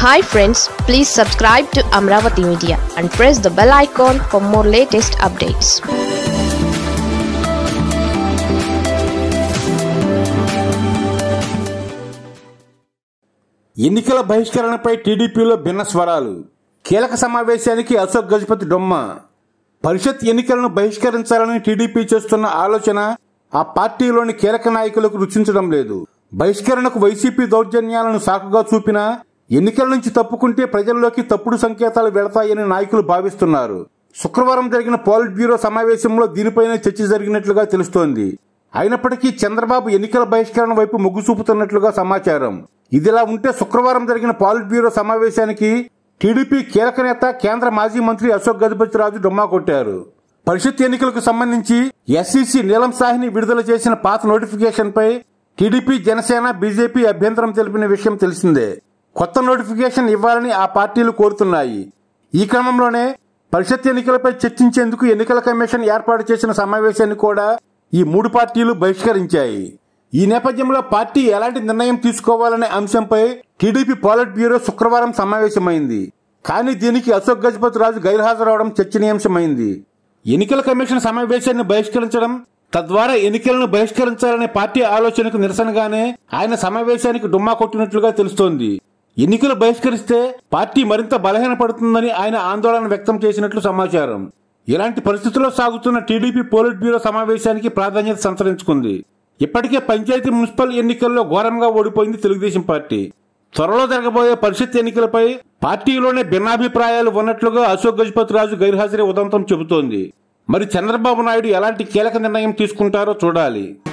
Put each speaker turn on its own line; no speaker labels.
Hi friends, please subscribe to Amaravathi Media and press the bell icon for more latest updates.
ఎన్నికల బహిష్కరణపై టీడీపీలో భిన్న స్వరాలు. కీలక సమావేశానికి అశోక్ గజపతి డొమ్మ. పరిషత్ ఎన్నికలను బహిష్కరించాలని టీడీపీ చేస్తున్న ఆలోచన ఆ పార్టీలోని కీలక నాయకులకు రుచించడం లేదు. బహిష్కరణకు వైసీపీ దౌర్జన్యాలను సాకుగా చూపినా ఎన్నికల నుంచి తప్పుకుంటే ప్రజల్లోకి తప్పుడు సంకేతాలు వెళతాయని నాయకులు భావిస్తున్నారు. శుక్రవారం జరిగిన పోలిట్ బ్యూరో సమావేశంలో దీనిపైనే చర్చ జరిగినట్లుగా తెలుస్తోంది. అయినప్పటికీ చంద్రబాబు ఎన్నికల బహిష్కరణ వైపు మొగ్గు చూపుతున్నట్లుగా సమాచారం. ఇదిలా ఉంటే శుక్రవారం జరిగిన పోలిట్ బ్యూరో సమావేశానికి టీడీపీ కీలక నేత కేంద్ర మాజీ మంత్రి అశోక్ గజపతిరాజు డుమ్మా కొట్టారు. పరిషత్ ఎన్నికలకు సంబంధించి ఎస్ఈసీ నీలం సాహ్ని విడుదల చేసిన పాత నోటిఫికేషన్ పై టీడీపీ, జనసేన, బీజేపీ అభ్యంతరం తెలిపిన విషయం తెలిసిందే. కొత్త నోటిఫికేషన్ ఇవ్వాలని ఆ పార్టీలు కోరుతున్నాయి. ఈ క్రమంలోనే పరిషత్ ఎన్నికలపై చర్చించేందుకు ఎన్నికల కమిషన్ ఏర్పాటు చేసిన సమావేశాన్ని కూడా ఈ మూడు పార్టీలు బహిష్కరించాయి. ఈ నేపథ్యంలో పార్టీ ఎలాంటి నిర్ణయం తీసుకోవాలనే అంశంపై టీడీపీ పోలిట్ బ్యూరో శుక్రవారం సమావేశమైంది. కానీ దీనికి అశోక్ గజపతిరాజు గైర్హాజరవడం చర్చనీయాంశమైంది. ఎన్నికల కమిషన్ సమావేశాన్ని బహిష్కరించడం, తద్వారా ఎన్నికలను బహిష్కరించాలనే పార్టీ ఆలోచనకు నిరసనగానే ఆయన సమావేశానికి డుమ్మా కొట్టినట్లుగా తెలుస్తోంది. ఎన్నికలు బహిష్కరిస్తే పార్టీ మరింత బలహీనపడుతుందని ఆయన ఆందోళన వ్యక్తం చేసినట్లు సమాచారం. ఇలాంటి పరిస్థితుల్లో సాగుతున్న టీడీపీ పోలిట్ బ్యూరో సమావేశానికి ప్రాధాన్యత సంతరించుకుంది. ఇప్పటికే పంచాయతీ, మున్సిపల్ ఎన్నికల్లో ఘోరంగా ఓడిపోయింది తెలుగుదేశం పార్టీ. త్వరలో జరగబోయే పరిషత్ ఎన్నికలపై పార్టీలోనే భిన్నాభిప్రాయాలు ఉన్నట్లుగా అశోక్ గజపతిరాజు గైర్హాజరీ ఉదంతం చెబుతోంది. మరి చంద్రబాబు నాయుడు ఎలాంటి కీలక నిర్ణయం తీసుకుంటారో చూడాలి.